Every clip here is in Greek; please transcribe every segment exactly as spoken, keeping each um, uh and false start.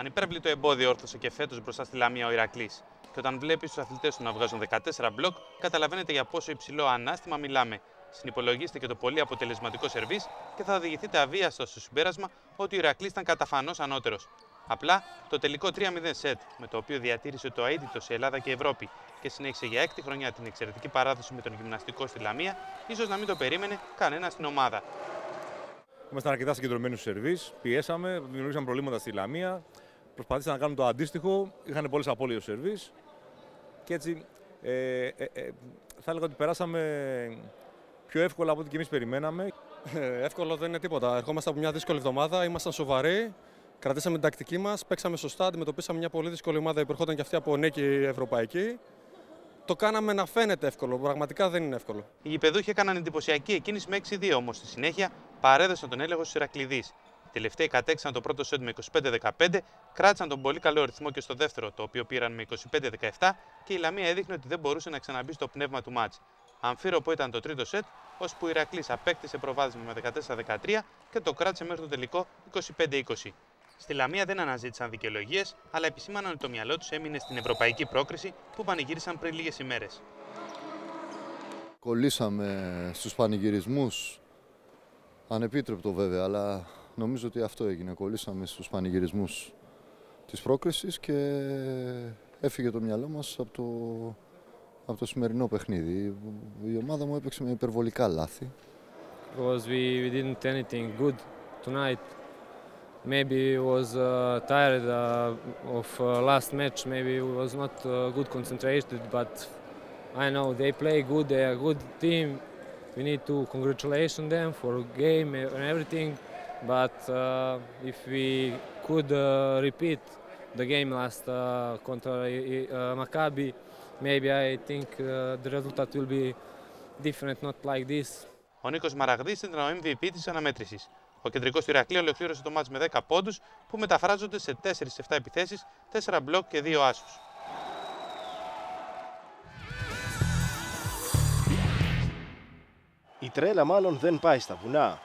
Ανυπέρβλητο εμπόδιο όρθωσε και φέτος μπροστά στη Λαμία ο Ηρακλής. Και όταν βλέπει τους αθλητές του να βγάζουν δεκατέσσερα μπλοκ, καταλαβαίνετε για πόσο υψηλό ανάστημα μιλάμε. Συνυπολογίστε και το πολύ αποτελεσματικό σερβίς και θα οδηγηθείτε αβίαστα στο συμπέρασμα ότι ο Ηρακλής ήταν καταφανώς ανώτερος. Απλά το τελικό τρία μηδέν σετ, με το οποίο διατήρησε το αίτητο σε Ελλάδα και Ευρώπη και συνέχισε για έκτη χρονιά την εξαιρετική παράδοση με τον γυμναστικό στη Λαμία, ίσως να μην το περίμενε κανένα στην ομάδα. Ήμασταν αρκετά συγκεντρωμένοι στο σερβίς, πιέσαμε, δημιουργήσαμε προβλήματα στη Λαμία, προσπαθήσαμε να κάνουμε το αντίστοιχο, είχαν πολλές απώλειες στο σερβίς και έτσι ε, ε, ε, θα έλεγα ότι περάσαμε πιο εύκολα από ό,τι και εμείς περιμέναμε. Ε, εύκολο δεν είναι τίποτα. Ερχόμαστε από μια δύσκολη εβδομάδα, ήμασταν σοβαροί, κρατήσαμε την τακτική μας, παίξαμε σωστά, αντιμετωπίσαμε μια πολύ δύσκολη ομάδα που ερχόταν και αυτή από νίκη ευρωπαϊκή. Το κάναμε να φαίνεται εύκολο, πραγματικά δεν είναι εύκολο. Οι γηπεδούχοι έκαναν εντυπωσιακή εκκίνηση με έξι δύο, όμως στη συνέχεια παρέδωσαν τον έλεγχο στους Ηρακλειδείς. Οι τελευταίοι κατέξαν το πρώτο σετ με είκοσι πέντε δεκαπέντε, κράτησαν τον πολύ καλό ρυθμό και στο δεύτερο, το οποίο πήραν με είκοσι πέντε δεκαεπτά και η Λαμία έδειχνε ότι δεν μπορούσε να ξαναμπεί στο πνεύμα του μάτς. Αμφίροπο ήταν το τρίτο σετ, ώσπου ο Ηρακλής απέκτησε προβάδισμα με δεκατέσσερα δεκατρία και το κράτησε μέχρι το τελικό είκοσι πέντε είκοσι. Στη Λαμία δεν αναζήτησαν δικαιολογίες, αλλά επισήμαναν ότι το μυαλό τους έμεινε στην ευρωπαϊκή πρόκριση που πανηγύρισαν πριν λίγες ημέρες. Κολλήσαμε στους πανηγυρισμούς, ανεπίτρεπτο βέβαια, αλλά νομίζω ότι αυτό έγινε. Κολλήσαμε στους πανηγυρισμούς της πρόκρισης και έφυγε το μυαλό μας από το, από το σημερινό παιχνίδι. Η ομάδα μου έπαιξε με υπερβολικά λάθη. Because we, we didn't anything good tonight. Maybe it was uh, tired uh, of uh, last match. Maybe it was not uh, good concentrated. But I know they play good. They are a good team. We need to congratulate them for game and everything. But uh, if we could uh, repeat the game last uh, contra uh, Maccabi, maybe I think uh, the result will be different, not like this. Ο Νίκος Μαραγδής ήταν ο εμ βι πι της αναμέτρησης. Ο κεντρικός του Ηρακλή ολοκλήρωσε το μάτς με δέκα πόντους που μεταφράζονται σε τέσσερις επτά επιθέσεις, τέσσερα μπλοκ και δύο άσους. Η τρέλα μάλλον δεν πάει στα βουνά.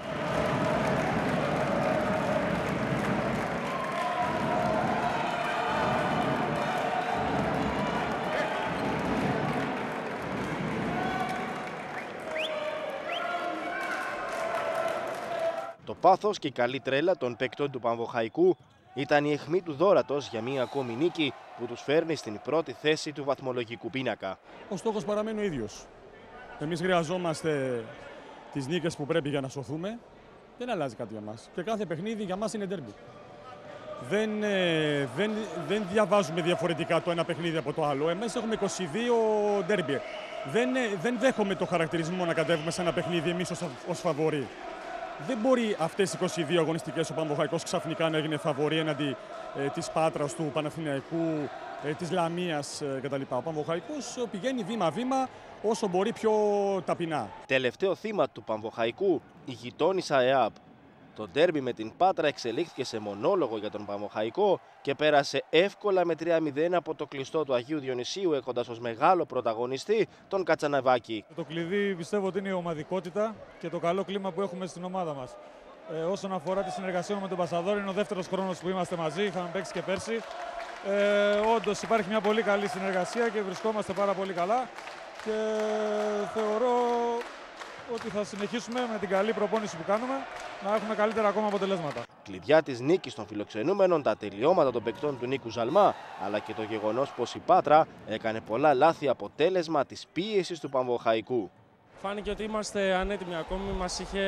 Το πάθος και η καλή τρέλα των παικτών του Πανβοχαϊκού ήταν η αιχμή του δώρατος για μία ακόμη νίκη που τους φέρνει στην πρώτη θέση του βαθμολογικού πίνακα. Ο στόχος παραμένει ο ίδιος. Εμείς χρειαζόμαστε τις νίκες που πρέπει για να σωθούμε. Δεν αλλάζει κάτι για μας. Και κάθε παιχνίδι για μας είναι ντέρμπι. Δεν, ε, δεν, δεν διαβάζουμε διαφορετικά το ένα παιχνίδι από το άλλο. Εμείς έχουμε είκοσι δύο ντέρμπι. Δεν, ε, δεν δέχομαι το χαρακτηρισμό να κατέβουμε σε ένα παιχνίδι εμείς ως, ως φαβορί. Δεν μπορεί αυτές οι είκοσι δύο αγωνιστικές ο Πανβοχαϊκός ξαφνικά να έγινε φαβορί έναντι ε, της Πάτρας, του Παναθηναϊκού, ε, της Λαμίας ε, κτλ. Ο Πανβοχαϊκός πηγαίνει βήμα-βήμα όσο μπορεί πιο ταπεινά. Τελευταίο θύμα του Πανβοχαϊκού, η γειτόνισσα ΕΑΠ. Το ντέρμπι με την Πάτρα εξελίχθηκε σε μονόλογο για τον Πανβοχαϊκό και πέρασε εύκολα με τρία μηδέν από το κλειστό του Αγίου Διονυσίου, έχοντας ως μεγάλο πρωταγωνιστή τον Κατσαναβάκη. Το κλειδί πιστεύω ότι είναι η ομαδικότητα και το καλό κλίμα που έχουμε στην ομάδα μας. Ε, όσον αφορά τη συνεργασία με τον Πασαδόρ, είναι ο δεύτερος χρόνος που είμαστε μαζί, είχαμε παίξει και πέρσι. Ε, όντως υπάρχει μια πολύ καλή συνεργασία και βρισκόμαστε πάρα πολύ καλά και θεωρώ ότι θα συνεχίσουμε με την καλή προπόνηση που κάνουμε να έχουμε καλύτερα ακόμα αποτελέσματα. Κλειδιά της νίκης των φιλοξενούμενων, τα τελειώματα των παικτών του Νίκου Ζαλμά, αλλά και το γεγονός πως η Πάτρα έκανε πολλά λάθη, αποτέλεσμα της πίεσης του Πανβοχαϊκού. Φάνηκε ότι είμαστε ανέτοιμοι ακόμη, μας είχε...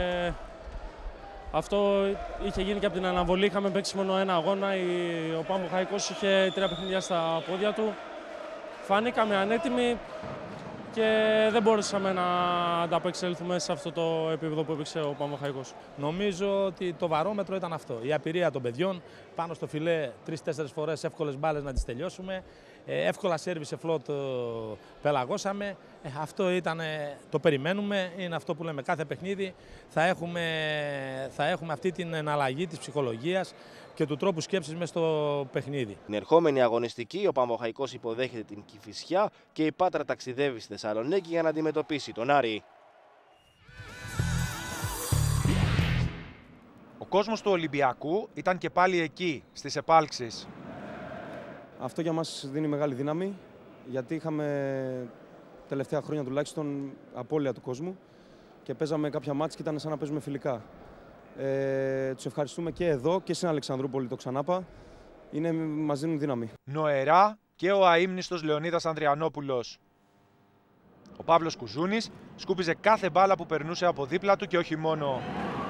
Αυτό είχε γίνει και από την αναβολή, είχαμε παίξει μόνο ένα αγώνα, ο Πανβοχαϊκός είχε τρία παιχνίδια στα πόδια του. Φάνηκαμε ανέτοιμοι και δεν μπορούσαμε να ανταπεξέλθουμε σε αυτό το επίπεδο που έπαιξε ο Πανβοχαϊκός. Νομίζω ότι το βαρόμετρο ήταν αυτό. Η απειρία των παιδιών πάνω στο φιλέ τρεις-τέσσερις φορές εύκολες μπάλες να τις τελειώσουμε. Εύκολα σέρβις σε φλότ πελαγώσαμε. Ε, αυτό ήταν, το περιμένουμε, είναι αυτό που λέμε κάθε παιχνίδι. Θα έχουμε, θα έχουμε αυτή την εναλλαγή της ψυχολογίας και του τρόπου σκέψης μέσα στο παιχνίδι. Την ερχόμενη αγωνιστική ο Πανβοχαϊκός υποδέχεται την Κηφισιά και η Πάτρα ταξιδεύει στη Θεσσαλονίκη για να αντιμετωπίσει τον Άρη. Ο κόσμος του Ολυμπιακού ήταν και πάλι εκεί, στις επάλξεις. Αυτό για μας δίνει μεγάλη δύναμη, γιατί είχαμε τελευταία χρόνια τουλάχιστον απώλεια του κόσμου και παίζαμε κάποια μάτς και ήταν σαν να παίζουμε φιλικά. Ε, τους ευχαριστούμε και εδώ και στην Αλεξανδρούπολη, το ξανάπα. Είναι, μας δίνουν δύναμη. Νοερά και ο αείμνηστος Λεωνίδας Ανδριανόπουλος. Ο Παύλος Κουζούνης σκούπιζε κάθε μπάλα που περνούσε από δίπλα του και όχι μόνο.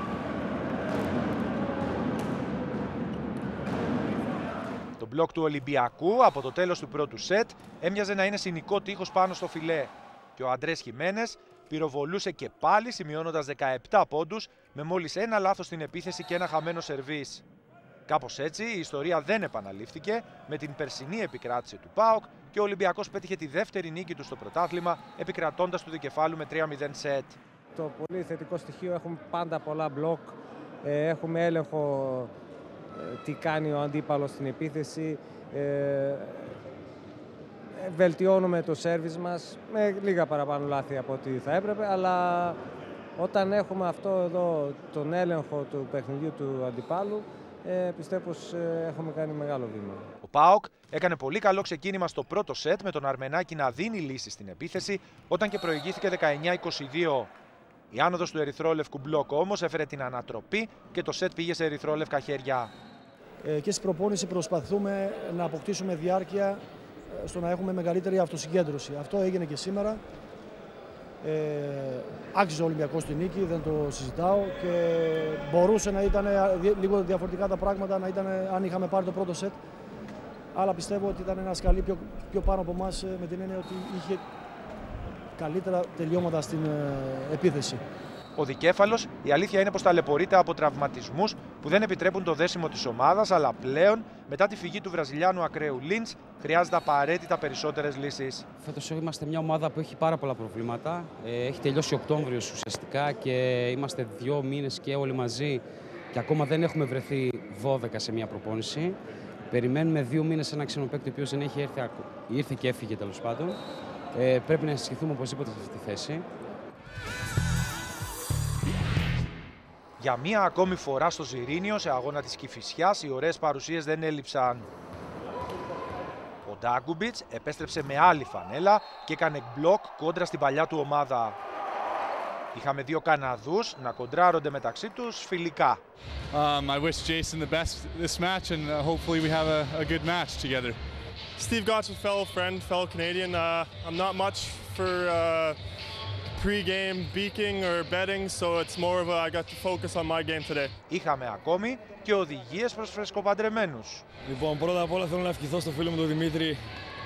Το μπλοκ του Ολυμπιακού από το τέλος του πρώτου σετ έμοιαζε να είναι συνικό τείχος πάνω στο φιλέ. Και ο Αντρές Χιμένες πυροβολούσε και πάλι, σημειώνοντας δεκαεπτά πόντους με μόλις ένα λάθος στην επίθεση και ένα χαμένο σερβίς. Κάπως έτσι η ιστορία δεν επαναλήφθηκε με την περσινή επικράτηση του ΠΑΟΚ και ο Ολυμπιακός πέτυχε τη δεύτερη νίκη του στο πρωτάθλημα, επικρατώντας του δικεφάλου με τρία μηδέν σετ. Το πολύ θετικό στοιχείο, έχουμε πάντα πολλά μπλοκ, έχουμε έλεγχο τι κάνει ο αντίπαλος στην επίθεση, βελτιώνουμε το σέρβις μας με λίγα παραπάνω λάθη από ό,τι θα έπρεπε, αλλά όταν έχουμε αυτό εδώ τον έλεγχο του παιχνιδιού του αντιπάλου, Ε, πιστεύω πως ε, έχουμε κάνει μεγάλο βήμα. Ο ΠΑΟΚ έκανε πολύ καλό ξεκίνημα στο πρώτο σετ με τον Αρμενάκη να δίνει λύση στην επίθεση όταν και προηγήθηκε δεκαεννιά είκοσι δύο. Η άνοδος του ερυθρόλευκου μπλοκ όμως έφερε την ανατροπή και το σετ πήγε σε ερυθρόλευκα χέρια. Ε, και στην προπόνηση προσπαθούμε να αποκτήσουμε διάρκεια στο να έχουμε μεγαλύτερη αυτοσυγκέντρωση. Αυτό έγινε και σήμερα. Ε, άξιζε ο Ολυμπιακός τη νίκη, δεν το συζητάω και μπορούσε να ήταν λίγο διαφορετικά τα πράγματα να ήταν, αν είχαμε πάρει το πρώτο σετ, αλλά πιστεύω ότι ήταν ένα σκαλί πιο, πιο πάνω από εμάς με την έννοια ότι είχε καλύτερα τελειώματα στην ε, επίθεση. Ο δικέφαλος, η αλήθεια είναι πως ταλαιπωρείται από τραυματισμούς που δεν επιτρέπουν το δέσιμο της ομάδας, αλλά πλέον μετά τη φυγή του Βραζιλιάνου ακραίου Λίντς χρειάζεται απαραίτητα περισσότερες λύσεις. Φέτος είμαστε μια ομάδα που έχει πάρα πολλά προβλήματα. Έχει τελειώσει Οκτώβριος ουσιαστικά και είμαστε δύο μήνες και όλοι μαζί και ακόμα δεν έχουμε βρεθεί δώδεκα σε μια προπόνηση. Περιμένουμε δύο μήνες ένα ξενοπαίκτη ο οποίος δεν έχει έρθει, ήρθε και έφυγε τέλος πάντων. Ε, πρέπει να ενισχυθούμε οπωσδήποτε σε αυτή τη θέση. Για μία ακόμη φορά στο Ζιρήνιο, σε αγώνα της Κηφισιάς, οι ωραίες παρουσίες δεν έλειψαν. Ο Ντάγκουμπιτς επέστρεψε με άλλη φανέλα και έκανε μπλοκ κόντρα στην παλιά του ομάδα. Είχαμε δύο Καναδούς να κοντράρονται μεταξύ τους φιλικά. Um, I wish Jason the best this match and uh, hopefully we have a, a good match together. Steve Gott's a fellow friend, fellow Canadian. Uh, I'm not much for uh, pre-game beaking or betting, so it's more of a I got to focus on my game today. Είχαμε ακόμη και οδηγίες προς φρεσκοπαντρεμένους. Λοιπόν, πρώτα απ' όλα θέλω να ευχηθώ στο φίλο μου τον Δημήτρη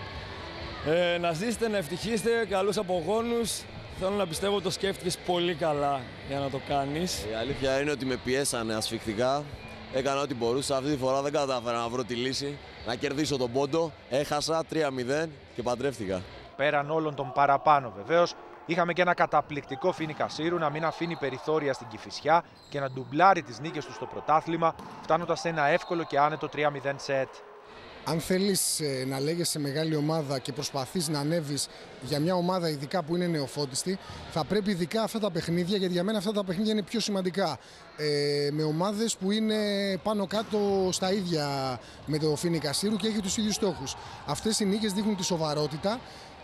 ε, να ζήσετε, να ευτυχίσετε, καλούς απογόνους. Θέλω να πιστεύω ότι το σκέφτηκες πολύ καλά για να το κάνεις. Η αλήθεια είναι ότι με πιέσανε ασφικτικά. Έκανα ό,τι μπορούσα. Αυτή τη φορά δεν κατάφερα να βρω τη λύση. Να κερδίσω τον πόντο. Έχασα τρία μηδέν και παντρεύτηκα. Πέραν όλων των παραπάνω βεβαίως, είχαμε και ένα καταπληκτικό Φίνικα Σύρου να μην αφήνει περιθώρια στην Κηφισιά και να ντουμπλάρει τις νίκες του στο πρωτάθλημα, φτάνοντας σε ένα εύκολο και άνετο τρία μηδέν σετ. Αν θέλεις ε, να λέγεσαι μεγάλη ομάδα και προσπαθείς να ανέβεις για μια ομάδα ειδικά που είναι νεοφώτιστη, θα πρέπει ειδικά αυτά τα παιχνίδια, γιατί για μένα αυτά τα παιχνίδια είναι πιο σημαντικά, ε, με ομάδες που είναι πάνω κάτω στα ίδια με το Φίνικα Σύρου και έχει τους ίδιους στόχους. Αυτές οι νίκες δείχνουν τη σοβαρότητα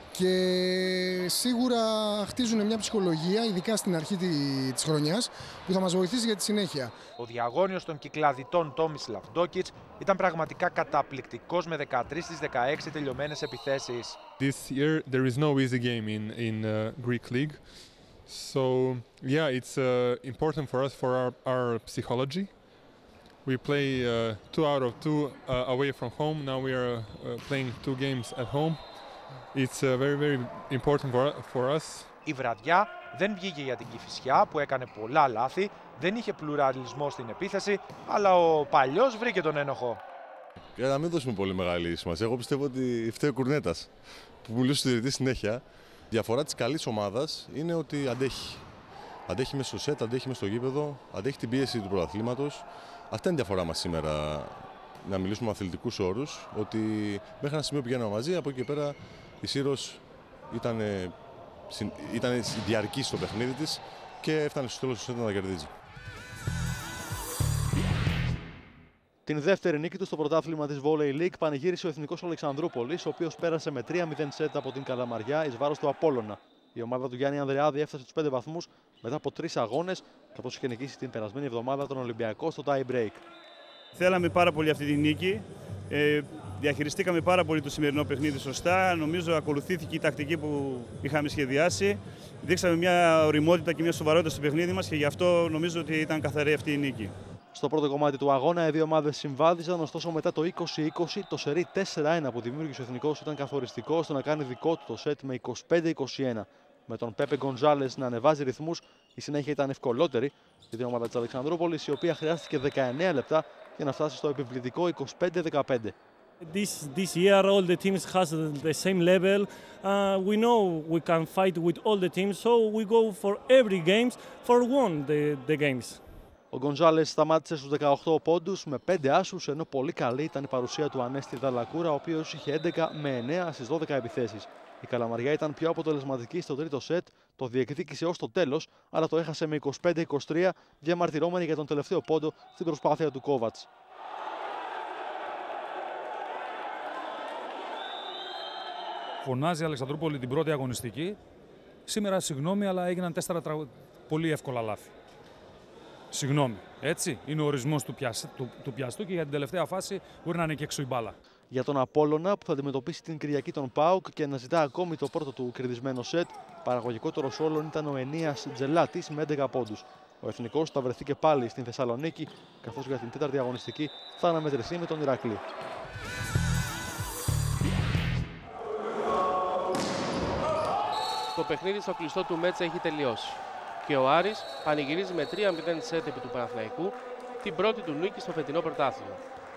και σίγουρα χτίζουν μια ψυχολογία, ειδικά στην αρχή της χρονιάς, που θα μας βοηθήσει για τη συνέχεια. Ο διαγώνιος των κυκλαδιτών Τόμισλαβ Ντόκιτς ήταν πραγματικά καταπληκτικός με δεκατρείς στις δεκαέξι τελειωμένες επιθέσεις. This year there is no easy game in in uh, Greek league, so yeah, it's uh, important for us for our, our psychology. We play uh, two out of two uh, away from home. Now we are uh, playing two games at home. It's uh, very very important for for us. Η βραδιά δεν βγήκε για την Κηφισιά που έκανε πολλά λάθη, δεν είχε πλουραλισμό στην επίθεση, αλλά ο παλιός βρήκε τον ένοχο. Για να μην δώσουμε πολύ μεγάλη σημασία, εγώ πιστεύω ότι φταίει ο Κουρνέτας που πουλούσε στο διαιτητή συνέχεια. Η διαφορά της καλής ομάδας είναι ότι αντέχει. Αντέχει μες στο σετ, αντέχει μες στο γήπεδο, αντέχει την πίεση του πρωταθλήματος. Αυτή είναι η διαφορά μας σήμερα, να μιλήσουμε με αθλητικούς όρους, ότι μέχρι ένα σημείο πηγαίναμε μαζί, από εκεί και πέρα η Σύρος ήταν, ήταν διαρκή στο παιχνίδι της και έφτανε στο τέλος του σετ να τα κερδίζει. Την δεύτερη νίκη του στο πρωτάθλημα της Volley League πανηγύρισε ο Εθνικός Αλεξανδρούπολης, ο οποίος πέρασε με τρία μηδέν σετ από την Καλαμαριά εις βάρος του Απόλλωνα. Η ομάδα του Γιάννη Ανδρεάδη έφτασε στους πέντε βαθμούς μετά από τρεις αγώνες, καθώς είχε νικήσει την περασμένη εβδομάδα τον Ολυμπιακό στο tie break. Θέλαμε πάρα πολύ αυτή τη νίκη. Ε, διαχειριστήκαμε πάρα πολύ το σημερινό παιχνίδι σωστά. Νομίζω ακολουθήθηκε η τακτική που είχαμε σχεδιάσει. Δείξαμε μια ωριμότητα και μια σοβαρότητα στο παιχνίδι μας και γι' αυτό νομίζω ότι ήταν καθαρή αυτή η νίκη. Στο πρώτο κομμάτι του αγώνα, οι δύο ομάδες συμβάδιζαν, ωστόσο μετά το είκοσι είκοσι το σερί τέσσερα ένα που δημιούργησε ο Εθνικός ήταν καθοριστικό στο να κάνει δικό του το σετ με είκοσι πέντε είκοσι ένα. Με τον Πέπε Γκοντζάλες να ανεβάζει ρυθμούς, η συνέχεια ήταν ευκολότερη για την ομάδα της Αλεξανδρούπολης, η οποία χρειάστηκε δεκαεννέα λεπτά για να φτάσει στο επιβλητικό είκοσι πέντε δεκαπέντε. This, this year all the teams has the same level. Uh, we know we can fight with all the teams, so we go for every games for one the, the games. Ο Γκοντζάλες σταμάτησε στους δεκαοκτώ πόντους με πέντε άσους, ενώ πολύ καλή ήταν η παρουσία του Ανέστη Δαλακούρα, ο οποίος είχε έντεκα με εννέα στις δώδεκα επιθέσεις. Η Καλαμαριά ήταν πιο αποτελεσματική στο τρίτο σετ, το διεκδίκησε ως το τέλος, αλλά το έχασε με είκοσι πέντε είκοσι τρία, διαμαρτυρόμενη για τον τελευταίο πόντο στην προσπάθεια του Κόβατς. Φωνάζει η Αλεξανδρούπολη την πρώτη αγωνιστική. Σήμερα, συγγνώμη, αλλά έγιναν τέσσερα τρα... πολύ εύκολα λάθη. Συγγνώμη. Έτσι είναι ο ορισμός του, πιασ... του... του πιαστού και για την τελευταία φάση μπορεί να είναι και έξω η μπάλα. Για τον Απόλλωνα που θα αντιμετωπίσει την Κυριακή τον ΠΑΟΚ και να ζητά ακόμη το πρώτο του κερδισμένο σετ, παραγωγικότερος όλων ήταν ο Ενίας Τζελάτης με έντεκα πόντους. Ο Εθνικός θα βρεθεί και πάλι στην Θεσσαλονίκη, καθώς για την τέταρτη αγωνιστική θα αναμετρηθεί με τον Ηρακλή. Το παιχνίδι στο κλειστό του Μέτσα έχει τελειώσει και ο Άρης πανηγυρίζει με τρία μηδέν σετ επί του Παναθηναϊκού την πρώτη του νίκη στο φετινό πρωτάθλημα.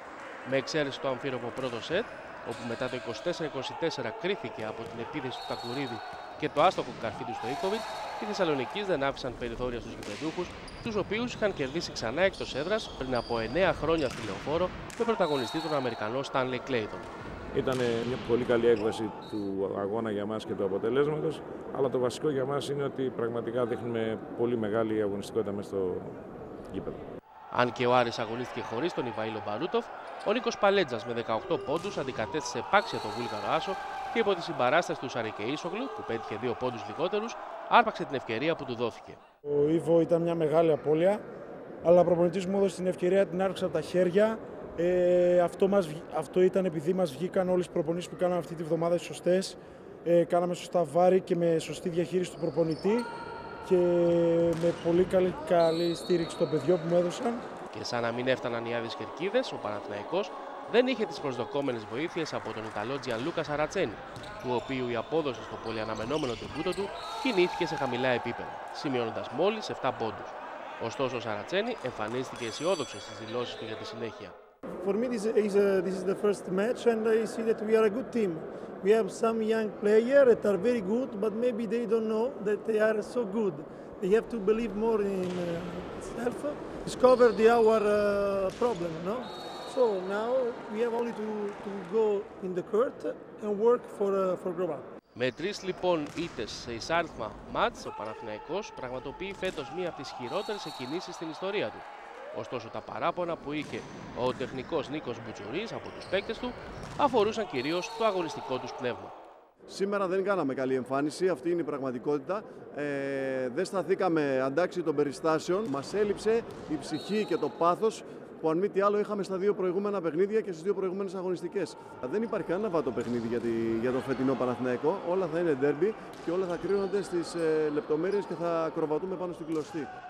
Με εξαίρεση το αμφίροπο πρώτο σετ, όπου μετά το είκοσι τέσσερα είκοσι τέσσερα κρίθηκε από την επίθεση του Τακουρίδη και το άστοχο καρφί του Στοίκοβιτ, οι Θεσσαλονικείς δεν άφησαν περιθώρια στους γηπεδούχους, τους οποίους είχαν κερδίσει ξανά εκτός έδρας πριν από εννέα χρόνια στη Λεωφόρο με πρωταγωνιστή τον Αμερικανό Στάνλεϊ Κλέιτον. Ήταν μια πολύ καλή έκβαση του αγώνα για μας και του αποτελέσματος, αλλά το βασικό για μας είναι ότι πραγματικά δείχνουμε πολύ μεγάλη αγωνιστικότητα μέσα στο γήπεδο. Αν και ο Άρης αγωνίστηκε χωρίς τον Ιβαήλο Μπαρούτοφ, ο Νίκος Παλέτζας με δεκαοκτώ πόντους αντικατέστησε επάξια τον Βούλγαρο άσο και υπό τη συμπαράσταση του Σαρικε Ίσογλου, που πέτυχε δύο πόντους λιγότερους, άρπαξε την ευκαιρία που του δόθηκε. Ο Ήβο ήταν μια μεγάλη απώλεια, αλλά ο προπονητής μου έδωσε την ευκαιρία, την άρπαξε από τα χέρια. Ε, αυτό, μας, αυτό ήταν επειδή μας βγήκαν όλες οι προπονήσεις που κάναμε αυτή τη βδομάδα σωστές. Ε, κάναμε σωστά βάρη και με σωστή διαχείριση του προπονητή και με πολύ καλή, καλή στήριξη των παιδιών που μου έδωσαν. Και σαν να μην έφταναν οι άδειες κερκίδες, ο Παναθηναϊκός δεν είχε τις προσδοκόμενες βοήθειες από τον Ιταλό Τζιανλούκα Σαρατσένι, του οποίου η απόδοση στο πολυαναμενόμενο τεμπούτο του κινήθηκε σε χαμηλά επίπεδα, σημειώνοντας μόλις επτά πόντους. Ωστόσο, ο Σαρατσένι εμφανίστηκε αισιόδοξος στις δηλώσεις του για τη συνέχεια. For me, this is, a, this is the first match, and I see that we are a good team. We have some young players that are very good, but maybe they don't know that they are so good. They have to believe more in uh, self, discover the our uh, problem, no? So now we have only to, to go in the court and work for, uh, for grow up. Με τρεις λοιπόν ήττες σε εισάριθμα μάτς, ο Παναθηναϊκός πραγματοποιεί φέτος μία από τις χειρότερες εκκινήσεις στην ιστορία του. Ωστόσο, τα παράπονα που είχε ο τεχνικός Νίκος Μπουτσουρής από τους παίκτες του αφορούσαν κυρίως το αγωνιστικό τους πνεύμα. Σήμερα δεν κάναμε καλή εμφάνιση, αυτή είναι η πραγματικότητα. Ε, δεν σταθήκαμε αντάξει των περιστάσεων. Μας έλειψε η ψυχή και το πάθος που αν μη τι άλλο είχαμε στα δύο προηγούμενα παιχνίδια και στις δύο προηγούμενες αγωνιστικές. Δεν υπάρχει κανένα βάτο παιχνίδι για, τη, για το φετινό Παναθηναϊκό. Όλα θα είναι ντέρμπι και όλα θα κρίνονται στις ε, λεπτομέρειες και θα ακροβατούμε πάνω στην κλωστή.